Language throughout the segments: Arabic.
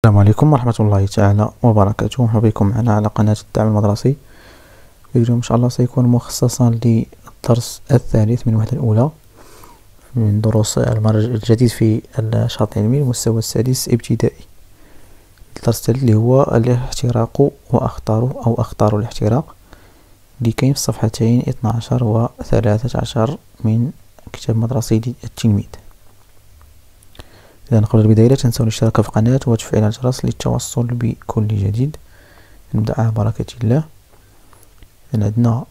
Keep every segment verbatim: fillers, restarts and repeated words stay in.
السلام عليكم ورحمة الله تعالى وبركاته. مرحبا بكم معنا على قناة الدعم المدرسي. اليوم إن شاء الله سيكون مخصصا للدرس الثالث من الوحدة الأولى من دروس المرج الجديد في النشاط العلمي المستوى السادس ابتدائي. الدرس الثالث اللي هو الاحتراق وأخطاره أو أخطار الاحتراق، اللي كاين في الصفحتين اثنا عشر و ثلاثة عشر من كتاب مدرسي للتلميذ. إذا قبل البداية لا تنسوا الاشتراك في القناة وتفعيل الجرس للتوصل بكل جديد. نبدأ على بركة الله. عندنا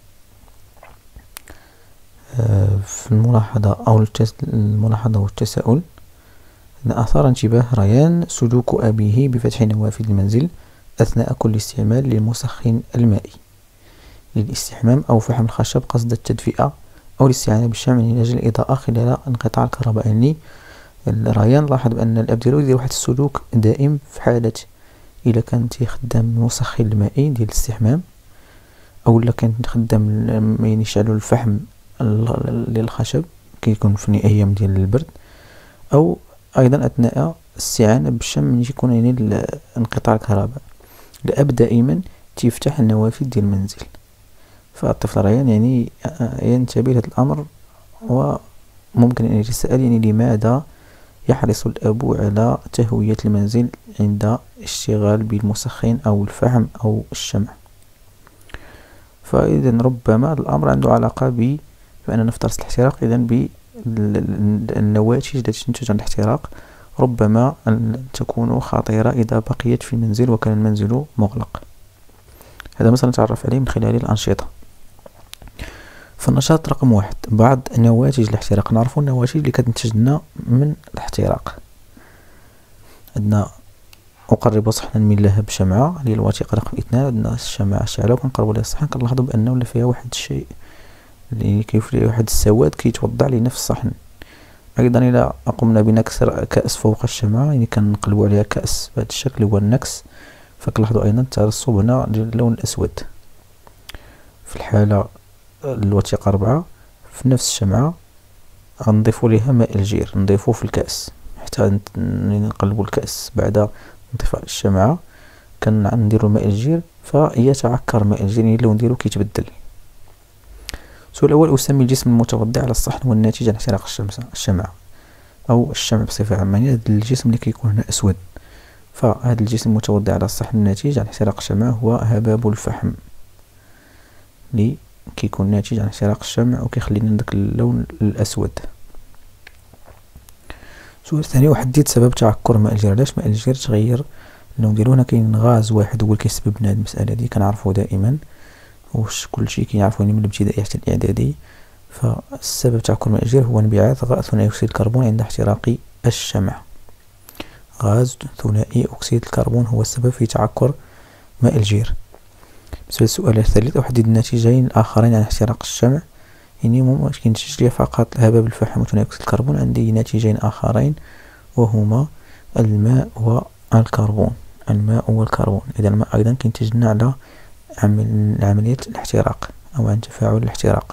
في الملاحظة أو الملاحظة والتساؤل: أثار انتباه ريان سلوك أبيه بفتح نوافذ المنزل أثناء كل استعمال للمسخن المائي للاستحمام أو فحم الخشب قصد التدفئة أو الاستعانة بالشمع من أجل الإضاءة خلال انقطاع الكهرباء. يعني ريان لاحظ بأن الأب ديالو يدير واحد السلوك دائم في حالة إلا كان تيخدم المسخن المائي ديال الاستحمام أو لا كان خدام يعني يشعلو الفحم ديال الخشب كيكون في الأيام ديال البرد، أو أيضا أثناء الاستعانة بالشمع من يكون يعني انقطاع الكهرباء. الأب دائما تيفتح النوافذ ديال المنزل، فالطفل ريان يعني ينتبه لهذا الأمر، وممكن أن يتساءل يعني لماذا يحرص الأب على تهوية المنزل عند اشتغال بالمسخن أو الفحم أو الشمع. فإذا ربما الأمر عنده علاقة ب فأننا في درس الاحتراق، إذا بالنواتج التي تنتج عن الاحتراق ربما أن تكون خطيرة إذا بقيت في المنزل وكان المنزل مغلق. هذا مثلا نتعرف عليه من خلال الأنشطة. فالنشاط رقم واحد: بعض نواتج الاحتراق. نعرفوا النواتج اللي كتنتج لنا من الاحتراق. عندنا أقرب صحنا من لهب شمعة اللي هي الوثيقة رقم اثنان. عندنا الشمعة شعلة وكنقربوا لها الصحن، كنلاحظوا بأنه ولا فيها واحد الشيء اللي كيف واحد السواد كيتوضع لنا في الصحن. أيضا إذا قمنا بنكسر كأس فوق الشمعة، يعني كنقلبوا عليها كأس بهذا الشكل هو النكس، فكنلاحظوا أيضا الترسب هنا ديال اللون الأسود. في الحالة الوثيقة أربعة، في نفس الشمعة غنضيفوا ليها ماء الجير، نضيفوه في الكأس حتى نقلبوا الكأس بعد انطفاء الشمعة، كنديروا ماء الجير فيتعكر ماء الجير، يعني اللون ديالو كيتبدل. السؤال الأول: أسمي الجسم المتوضع على الصحن والناتج عن احتراق الشمعة أو الشمع بصفة عامة. يعني هذا الجسم اللي كيكون هنا أسود، فهذا الجسم المتوضع على الصحن الناتج عن احتراق الشمعة هو هباب الفحم اللي كيكون ناتج عن احتراق الشمع وكيخلي لنا داك اللون الأسود. السؤال الثاني: أحدد سبب تعكر ماء الجير. علاش ماء الجير تغير اللون ديالو؟ هنا كاين غاز واحد هو اللي كيسبب لنا هاد المسألة دي، كنعرفو دائما واش كلشي كيعرفو يعني من الابتدائي حتى الإعدادي. فالسبب تعكر ماء الجير هو انبعاث غاز ثنائي أكسيد الكربون عند احتراق الشمع. غاز ثنائي أكسيد الكربون هو السبب في تعكر ماء الجير. بالنسبة للسؤال الثالث: أحدد الناتجين آخرين عن احتراق الشمع. يعني ممكن ينتج لي فقط هباب الفحم وثاني أكسيد الكربون، عندي ناتجين آخرين وهما الماء والكربون. الماء والكربون، إذا الماء أيضا كينتج لنا على عمل عملية الاحتراق أو عن تفاعل الاحتراق.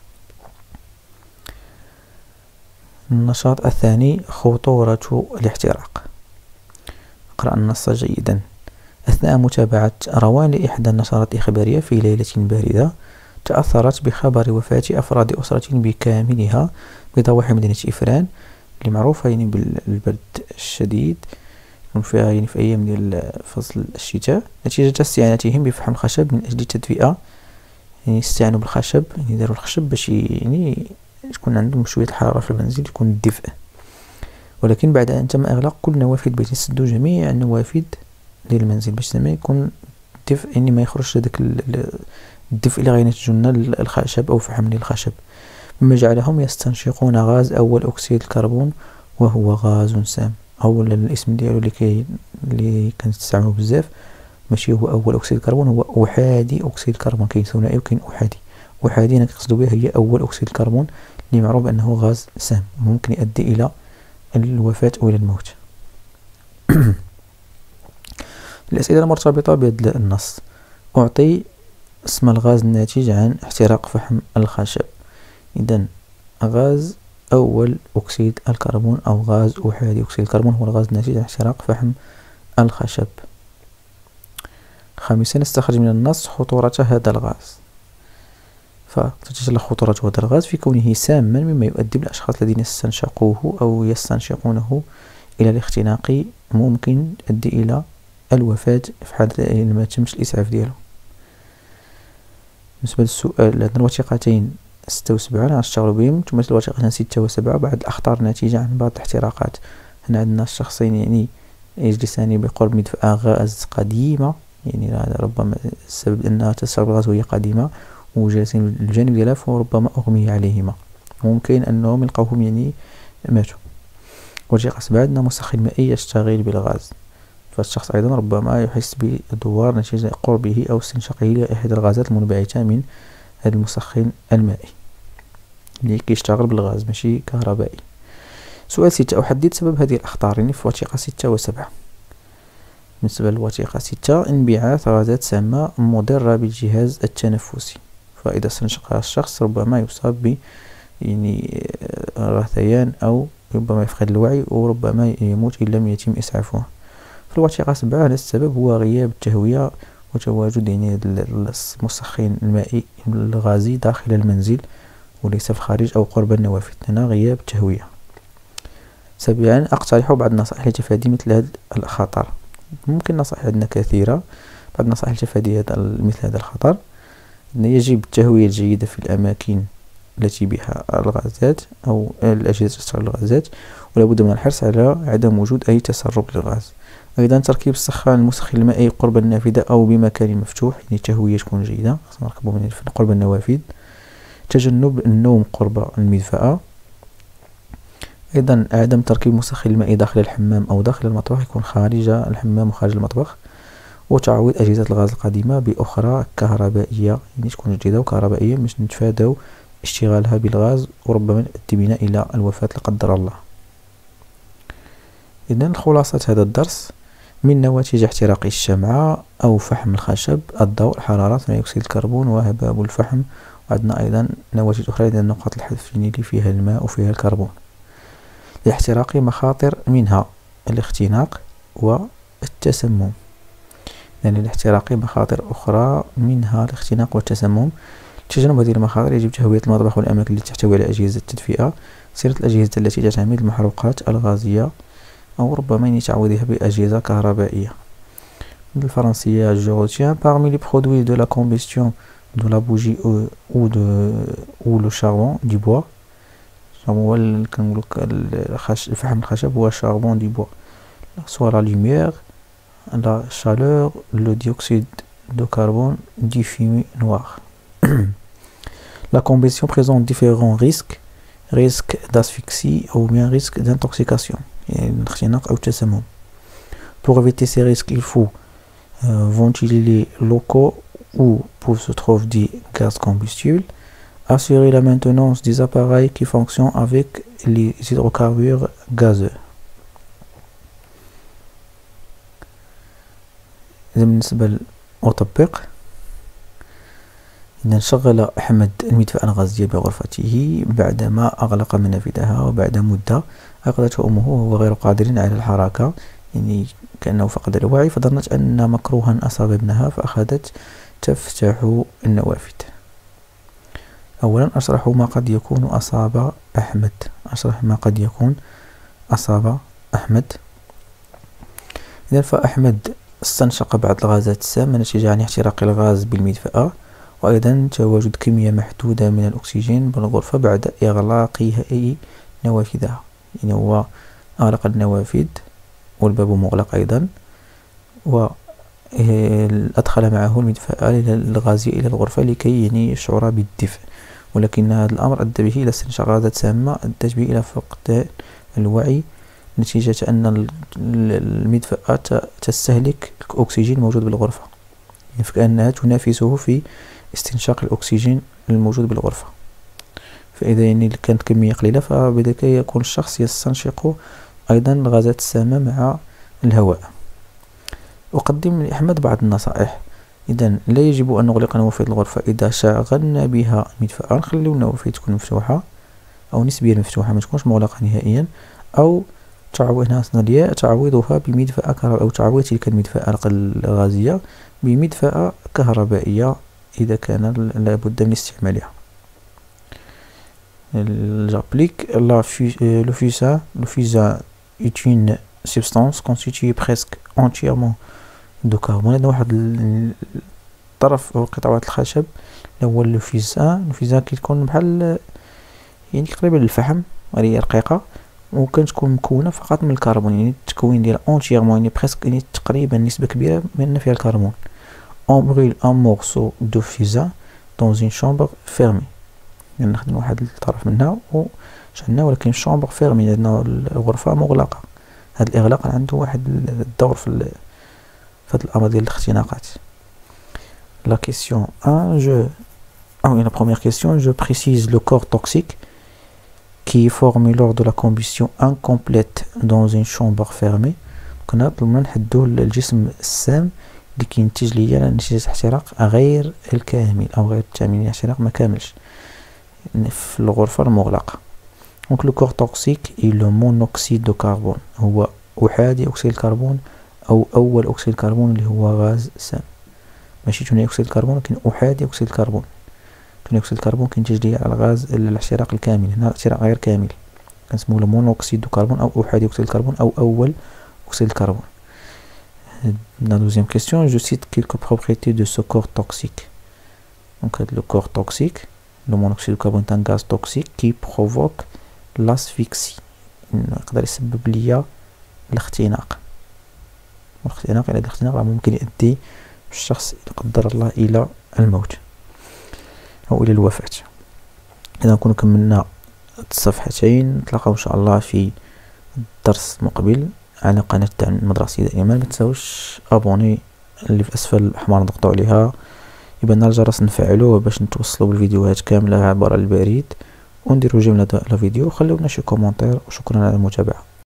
النشاط الثاني: خطورة الاحتراق. اقرأ النص جيدا. أثناء متابعة روان لإحدى النشرات الإخبارية في ليلة باردة، تأثرت بخبر وفاة أفراد أسرة بكاملها بضواحي مدينة إفران، اللي معروفة يعني بالبرد الشديد يكون فيها يعني في أيام ديال فصل الشتاء، نتيجة استعانتهم بفحم الخشب من أجل التدفئة. يعني استعانوا بالخشب، يعني داروا الخشب باش يعني تكون عندهم شوية الحرارة في المنزل، يكون الدفء. ولكن بعد أن تم إغلاق كل نوافذ البيت، سدوا جميع النوافذ ديال المنزل باش زعما يكون الدفء، يعني ما يخرجش داك الدفء اللي غينتج لنا الخشب أو فحم الخشب، مما جعلهم يستنشقون غاز أول أكسيد الكربون وهو غاز سام. أولا الاسم ديالو اللي كي اللي كنستعملو بزاف ماشي هو أول أكسيد الكربون، هو أحادي أكسيد الكربون. كاين ثنائي وكاين أحادي. أحادي أنا كنقصدو بها هي أول أكسيد الكربون اللي معروف بأنه غاز سام، ممكن يؤدي إلى الوفاة أو إلى الموت. الأسئلة المرتبطة بهذا النص: أعطي اسم الغاز الناتج عن احتراق فحم الخشب. إذن غاز أول أكسيد الكربون أو غاز أحادي أكسيد الكربون هو الغاز الناتج عن احتراق فحم الخشب. خامسا نستخرج من النص خطورة هذا الغاز. فتتجلى خطورة هذا الغاز في كونه ساما مما يؤدي بالأشخاص الذين استنشقوه أو يستنشقونه إلى الاختناق، ممكن يؤدي إلى الوفاة في حال ما تمش الإسعاف ديالو. بالنسبة للسؤال، عندنا الوثيقتين ستة وسبعة غنشتغلو بهم، تمثل الوثيقتين ستة وسبعة بعض الأخطار الناتجة عن بعض الاحتراقات. هنا عندنا الشخصين يعني يجلسان بقرب مدفأة غاز قديمة، يعني ربما السبب أنها تشرب الغاز وهي قديمة وجالسين الجانب ديالها، فربما أغمي عليهما، ممكن أنهم يلقوهم يعني ماتوا. وثيقة سبعة عندنا مسخن مائي يشتغل بالغاز، فالشخص أيضا ربما يحس بدوار نتيجة قربه أو استنشاقه لأحد الغازات المنبعثة من هذا المسخن المائي اللي كيشتغل بالغاز ماشي كهربائي. سؤال ستة، أحدد سبب هذه الأخطار يعني في وثيقة ستة وسبعة. بالنسبة للوثيقة ستة، انبعاث غازات سامة مضرة بالجهاز التنفسي، فإذا استنشقها الشخص ربما يصاب ب يعني رثيان أو ربما يفقد الوعي وربما يموت إن لم يتم إسعافه. في الوثيقة سبعة السبب هو غياب التهوية وتواجد يعني المسخن المائي الغازي داخل المنزل وليس في الخارج أو قرب النوافذ، هنا غياب التهوية. سابعا، أقترح بعض النصائح لتفادي مثل هذا الخطر. ممكن نصائح عندنا كثيرة، بعض النصائح لتفادي مثل هذا الخطر: يجب التهوية الجيدة في الأماكن التي بها الغازات أو الأجهزة تشتغل الغازات، ولا بد من الحرص على عدم وجود أي تسرب للغاز. أيضا تركيب السخان المسخن المائي قرب النافذة أو بمكان مفتوح، يعني التهوية تكون جيدة، خصنا نركبو من قرب النوافذ. تجنب النوم قرب المدفأة. أيضا عدم تركيب مسخن المائي داخل الحمام أو داخل المطبخ، يكون خارج الحمام وخارج المطبخ. وتعويض أجهزة الغاز القديمة بأخرى كهربائية، يعني تكون جديدة وكهربائية باش نتفاداو اشتغالها بالغاز وربما يؤدي بنا إلى الوفاة لا قدر الله. إذن خلاصة هذا الدرس: من نواتج احتراق الشمعة أو فحم الخشب الضوء، الحرارة، ثاني أكسيد الكربون، وهباب الفحم. وعندنا أيضا نواتج أخرى عندنا نقاط الحذف اللي فيها الماء وفيها الكربون. الاحتراق مخاطر منها الاختناق والتسمم. يعني الاحتراق مخاطر أخرى منها الاختناق والتسمم. تجنب هذه المخاطر يجب تهوية المطبخ والأماكن التي تحتوي على أجهزة التدفئة، صيانة الأجهزة التي تعتمد المحروقات الغازية أو ربما تعويضها بأجهزة كهربائية. بالفرنسية: je retiens parmi les produits de la combustion de la bougie ou de ou le charbon du bois. هو كنقولو الفحم الخشب هو charbon du bois، soit la lumière, la chaleur, le dioxyde de carbone, du fumier noir. La combustion présente différents risques: risque d'asphyxie ou bien risque d'intoxication، يعني الاختناق أو التسمم. Pour éviter ces risques, il faut euh, ventiler les locaux où se trouvent des gaz combustibles, assurer la maintenance des appareils qui fonctionnent avec les hydrocarbures gazeux. إذا بالنسبة للمطبق، إذا شغل أحمد المدفأة الغازية بغرفته بعدما أغلق منافذها، وبعد مدة أخذته أمه وهو غير قادر على الحركة، يعني كأنه فقد الوعي، فظنت أن مكروها أصاب ابنها فأخذت تفتح النوافذ. أولا أشرح ما قد يكون أصاب أحمد. أشرح ما قد يكون أصاب أحمد. إذا فأحمد استنشق بعض الغازات السامة نتيجة عن احتراق الغاز بالمدفأة، وأيضا تواجد كمية محدودة من الأكسجين بالغرفة بعد إغلاقها أي نوافذها، يعني هو أغلق النوافذ والباب مغلق أيضا، وأدخل معه المدفأة الغازية إلى الغرفة لكي يعني يشعر بالدفء، ولكن هذا الأمر أدى به إلى استنشاق غازات سامة أدت به إلى فقدان الوعي نتيجة أن المدفأة تستهلك الأكسجين الموجود بالغرفة، يعني فكأنها تنافسه في استنشاق الأكسجين الموجود بالغرفة. فإذا يعني كانت كمية قليلة فبذلك يكون الشخص يستنشق أيضا الغازات السامة مع الهواء. أقدم لأحمد بعض النصائح. إذا لا يجب أن نغلق نوافذ الغرفة إذا شغلنا بها المدفأة، نخليو النوافذ تكون مفتوحة أو نسبيا مفتوحة ما تكونش مغلقة نهائيا، أو تعويض هنا الياء تعويضها بمدفأة كهربائية أو تعويض تلك المدفأة الغازية بمدفأة كهربائية إذا كان لابد من استعمالها. J'applique la le fusain. Le fusain est une substance constituée presque entièrement de carbone. هذا واحد الطرف أو قطعة الخشب اللي هو لو فيزان. لو فيزان كيكون بحال يعني تقريبا الفحم، هي رقيقة وكتكون مكونة فقط من الكربون، يعني التكوين ديالها اونتييرمون يعني بريسك يعني تقريبا نسبة كبيرة من فيها الكربون. On brûle un morceau de fusain dans une chambre fermée. يعني ناخد واحد الطرف منها وشعلناه ولكن شامبر فيرمي، عندنا الغرفة مغلقة. هاد الإغلاق عنده واحد الدور في في هاد الأمر ديال الاختناقات. La question un, je ah oui, la première question, je précise le corps toxique qui est formé lors de la combustion incomplète dans une chambre fermée. كنا طلبنا نحدو الجسم السام اللي كينتج ليا نتيجة احتراق غير الكامل أو غير التامين، احتراق ما كاملش في الغرفة المغلقة. دونك لو كور توكسيك اي لو مونوكسيد دو كربون، هو أحادي أكسيد الكربون أو أول أكسيد الكربون اللي هو غاز سام، ماشي ثاني أكسيد الكربون لكن أحادي أكسيد الكربون. ثاني أكسيد الكربون كينتج ليا الغاز الاحتراق الكامل، هنا الاحتراق غير كامل كنسموه مونوكسيد دو كربون أو أحادي أكسيد الكربون أو أول أكسيد الكربون. La deuxième question, je cite quelques propriétés de ce corps toxique. Donc le corps toxique, le monoxyde de carbone est un gaz toxique qui provoque l'asphyxie. يقدر يسبب ليا الاختناق، والاختناق يعني الاختناق ممكن يؤدي الشخص لا قدر الله إلى الموت أو إلى الوفاة. إذا نكون كملنا الصفحتين، نتلاقاو إن شاء الله في الدرس المقبل على قناة تاع المدرسية دائما. ما تنساوش ابوني اللي في اسفل الاحمر نضغطوا عليها، يبان الجرس نفعلوه باش نتوصلوا بالفيديوهات كامله عبر البريد، ونديروا جمله الفيديو. خلونا شي كومونتير وشكرا على المتابعه.